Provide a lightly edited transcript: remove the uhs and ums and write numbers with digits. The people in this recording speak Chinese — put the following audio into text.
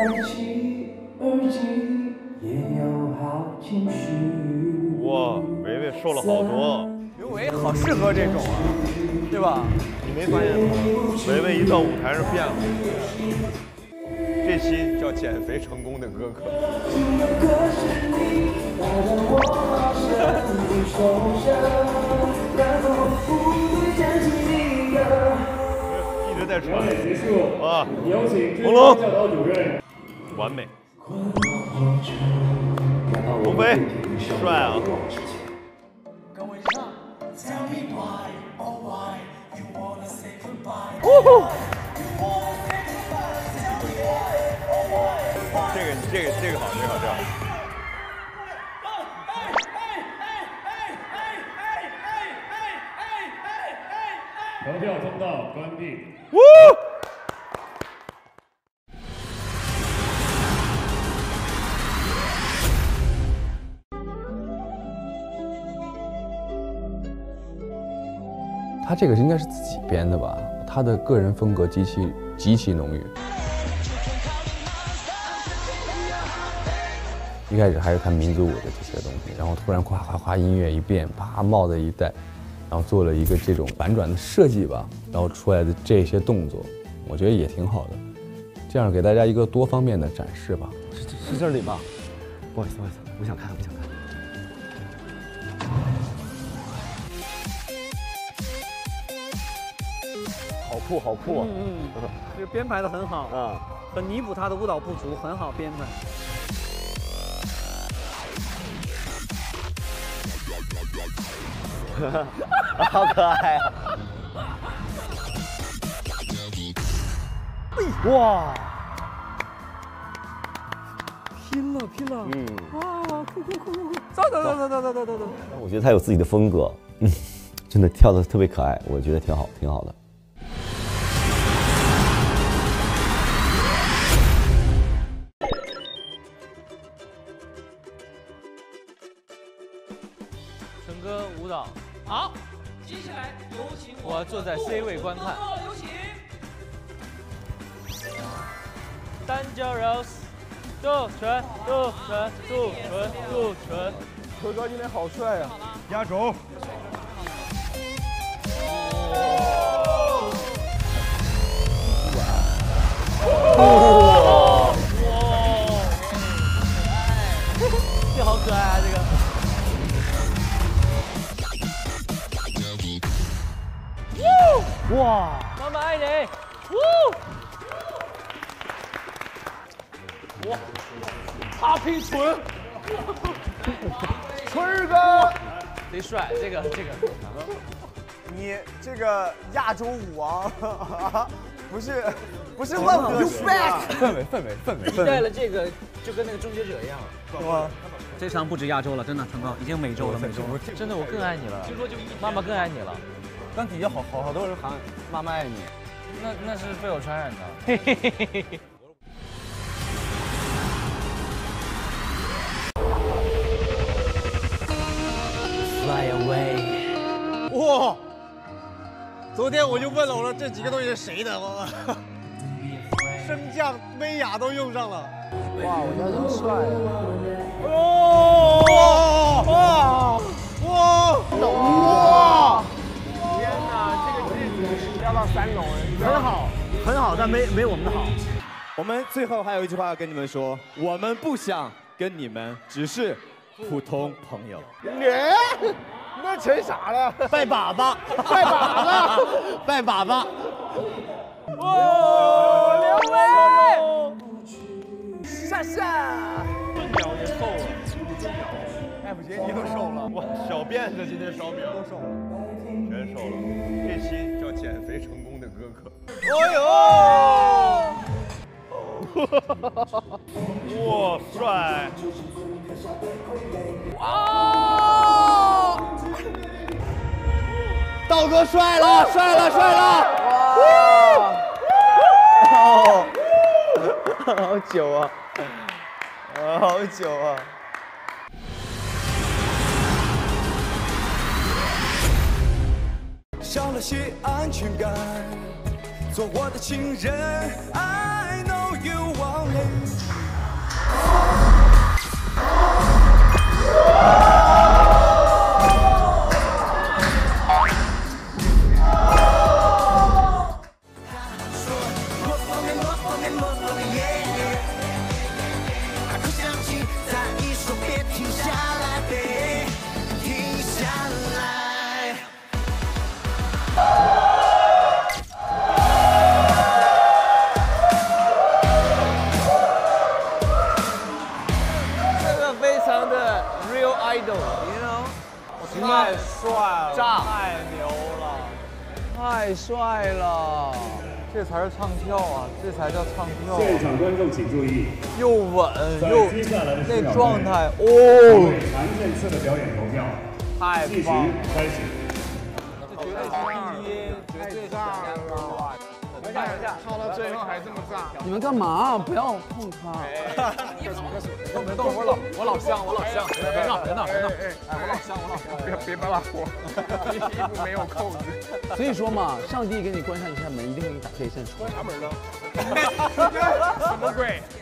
哇，维维瘦了好多。 刘维好适合这种啊，对吧？ 你没发现吗？维维一到舞台上变了。这期叫减肥成功的哥哥。一直在传。 结束。 啊， 有请红龙教导主任。 完美。鸿飞，帅啊！这个好，这个好，这个好。 投票通道关闭。 他这个应该是自己编的吧？他的个人风格极其浓郁。一开始还是看民族舞的这些东西，然后突然哗音乐一变，啪帽子一戴，然后做了一个这种反转的设计吧，然后出来的这些动作，我觉得也挺好的，这样给大家一个多方面的展示吧。 是这里吧？不好意思，不想看。好酷啊！ 这编排的很好啊，很弥补他的舞蹈不足，很好编排。 好可爱啊！哇！ 拼了！哇！酷！走！ 我觉得他有自己的风格，真的跳得特别可爱，我觉得挺好的。 陈哥舞蹈好，接下来有请我坐在 C 位观看。有请单脚 rose， 右拳。 何哥今天好帅呀！压轴。 这好可爱啊！这个。 哇！ 妈妈爱你！哇！他拼唇， 春哥， 贼帅！这个， 你这个亚洲舞王不是万恶的氛围。 你带了这个就跟那个终结者一样了， 是吗？ 这场不止亚洲了，真的，成哥已经美洲了。 真的，我更爱你了。听说就妈妈更爱你了。 刚底下好多人喊妈妈爱你， 那是被我传染的。Fly away。 哇！昨天我就问了，我说这几个东西是谁的？我升降、威亚都用上了。 哇，我觉得这么帅哇！天哪，这个剧组要到3楼，很好，但没我们的好。 我们最后还有一句话要跟你们说，我们不想跟你们只是普通朋友。 那成啥了？拜把子！ 哇！刘威， 夏夏， 笨鸟也瘦了，F 杰尼都瘦了，哇，小辫子今天烧饼都瘦了，全瘦了。这期叫减肥成功的哥哥。哇，帅！ 哇！道哥帅了！哇！好久啊！ 少了些安全感，做我的情人。I know you want it。 太帅了，太牛了，太帅了！这才是唱跳啊，这才叫唱跳。 现场观众请注意， 又稳又接下来的那状态哦。 韩建次的表演投票， 太计时棒了！ 开始。 这绝对是第一，绝对是哇！唱到最后还这么炸！ 你们干嘛？不要碰他！ 别动，我老乡，别闹！哎，我老乡，别把我，衣服没有扣子。 所以说嘛，上帝给你关上一扇门，一定给你打开一扇窗。 啥门呢？什么鬼？